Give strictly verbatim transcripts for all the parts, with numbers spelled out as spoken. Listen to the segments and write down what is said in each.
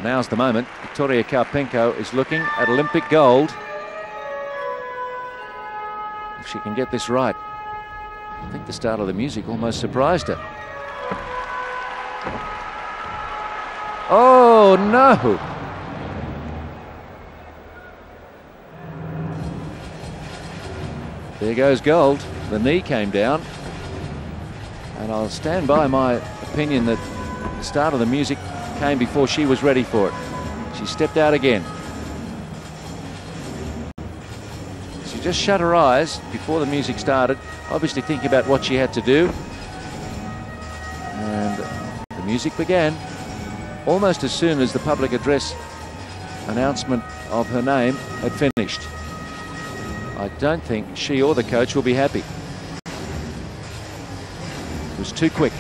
Well, now's the moment. Victoria Karpenko is looking at Olympic gold. If she can get this right. I think the start of the music almost surprised her. Oh, no! There goes gold. The knee came down. And I'll stand by my opinion that the start of the music came before she was ready for it. She stepped out again. She just shut her eyes before the music started, obviously thinking about what she had to do. And the music began almost as soon as the public address announcement of her name had finished. I don't think she or the coach will be happy. It was too quick.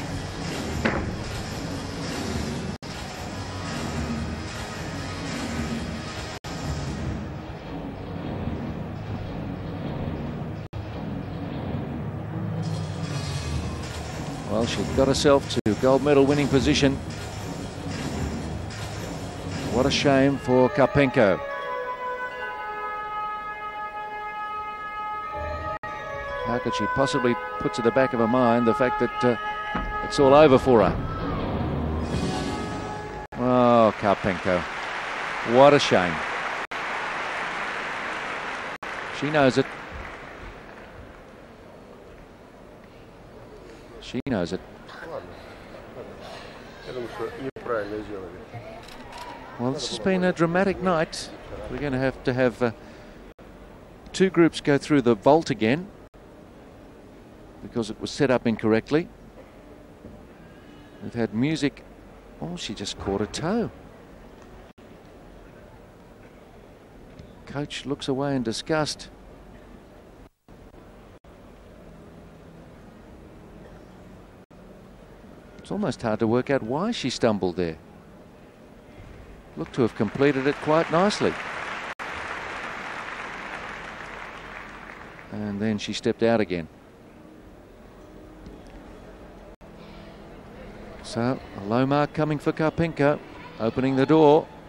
Well, she got herself to gold medal winning position. What a shame for Karpenko. How could she possibly put to the back of her mind the fact that uh, it's all over for her? Oh, Karpenko. What a shame. She knows it. She knows it. Well, this has been a dramatic night. We're going to have to have uh, two groups go through the vault again because it was set up incorrectly. We've had music. Oh, she just caught a toe. Coach looks away in disgust. It's almost hard to work out why she stumbled there. Looked to have completed it quite nicely. And then she stepped out again. So a low mark coming for Karpenko, opening the door.